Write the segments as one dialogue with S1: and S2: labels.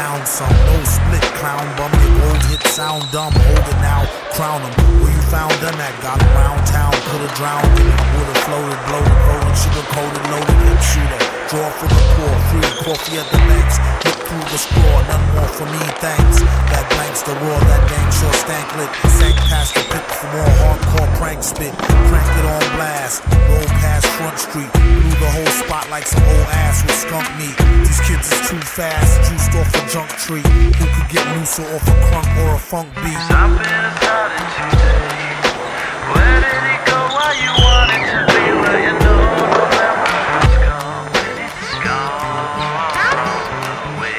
S1: down some, no split, clown bum. Your gold hit sound dumb, hold it now, crown them. Where you found them at, got around town, could've drowned in it. Would've floated, bloated, rolling, sugar coated, loaded, hip shooter. Draw for the poor, free coffee at the banks. Look through the straw, none more for me, thanks. That blanks the raw, that dang sure stank lit. Sank past the pit for more hardcore prank spit. Crank it on blast, roll past Front Street. Blew the whole spot like some old ass with skunk meat. These kids is too fast, juiced off a junk tree. Who could get looser off a crunk or a funk beat?
S2: Something started today. Where did it go? Why you want it to be? Well, you know November has gone. It's gone away.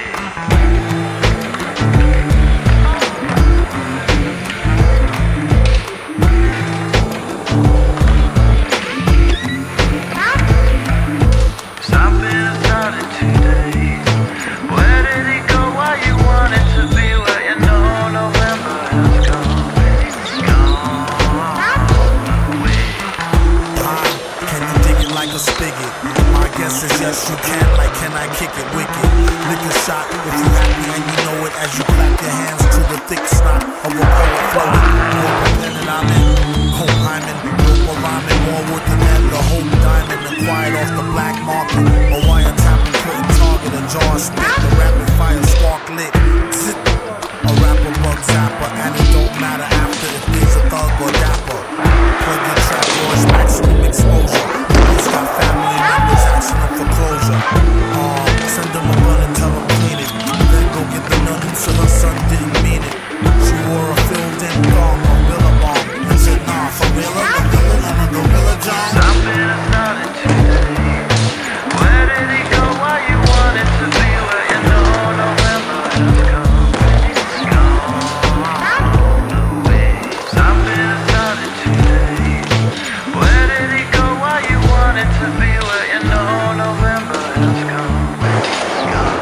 S2: Something started today. Where did it go? Why you want it to be? Well, you know November has gone. It's gone away.
S1: Can you dig it like a spigot? My guess is yes you can, like can I kick it wicked? Lick a shot if you happy and you know it as you clap your hands to the thick snot of a poet flowing. More dependent I'm in, hope hymen, more rhyming, more wood than that, the hope diamond, acquired off the black market. A wire tapping, putting target, a jar spit, the rapid fire spark lit. Zip. A rapper bug zapper, and it don't matter after if he's a thug or dapper. Plug your trap doors, maximum exposure. He's got family members asking him for closure. Send him a gun and tell him clean it. Then go get the nun who said her son didn't mean it. She wore a filled-in thong on Billabong and said, nah, for real, I'm a villain, I'm a gorilla, John.
S2: Something started today. Where did it go? Why you want it to be? Well, you know November has gone. It's gone away. Something started today. Where did it go? Why you want it to be? Well, you know November has gone. It's gone.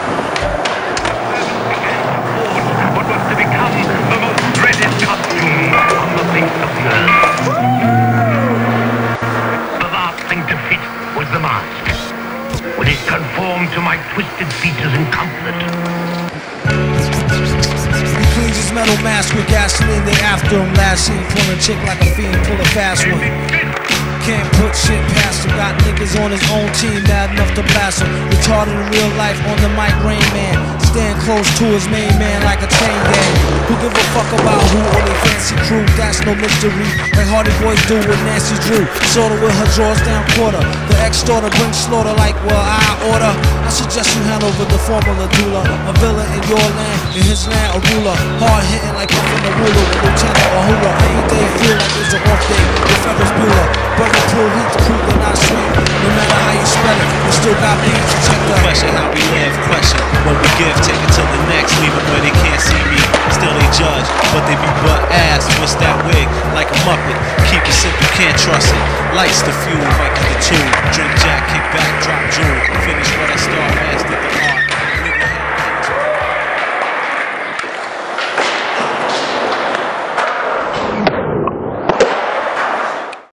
S3: What was to become the most dreaded costume on the face of the earth. The last thing to fit was the mask. Would it conform to my twisted features and comfort?
S4: He cleans his metal mask with gasoline, they after him. Last seen pulling chick like a fiend, pull a fast one. Can't put shit past him. Got niggas on his own team, mad enough to blast him. Retarded in real life, on the mic, Rain Man. Stand close to his main man like a chain gang. Who give a fuck about who or they fancy crew? That's no mystery, like Hardy Boys do with Nancy Drew. Sorta with her drawers down quarter. The ex-daughter brings slaughter like, well, I order. I suggest you hand over the formula doula. A villain in your land, in his land a ruler. Hard hitting like puffin' the ruler with Lieutenant Uhura. Every day feel like it's an off day with Ferris Bueller. Brother prove heat to prove they're not sweet. No matter how you spell it, we still got beats to check the
S5: question how we live, question what we give, take it to the next, leave it where they can't see me. Still they judge, but they be butt ass. What's that wig? Like a Muppet. Keep it simple, can't trust it. Lights the fuel, right to the tube. Drink Jack, kick back.